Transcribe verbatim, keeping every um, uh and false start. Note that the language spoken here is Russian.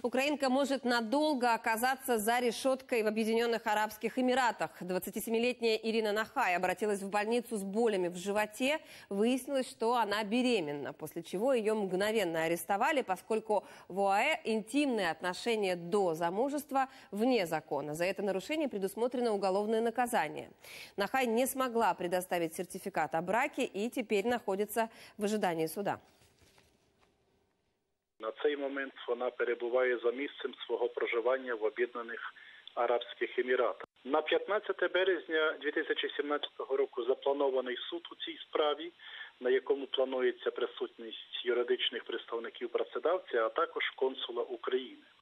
Украинка может надолго оказаться за решеткой в Объединенных Арабских Эмиратах. двадцатисемилетняя Ирина Нахай обратилась в больницу с болями в животе. Выяснилось, что она беременна, после чего ее мгновенно арестовали, поскольку в ОАЭ интимные отношения до замужества вне закона. За это нарушение предусмотрено уголовное наказание. Нахай не смогла предоставить сертификат о браке и теперь находится в ожидании суда. На цей момент вона перебуває за місцем свого проживання в Об'єднаних Арабських Еміратах. На п'ятнадцяте березня дві тисячі сімнадцятого року запланований суд у цій справі, на якому планується присутність юридичних представників працедавця, а також консула України.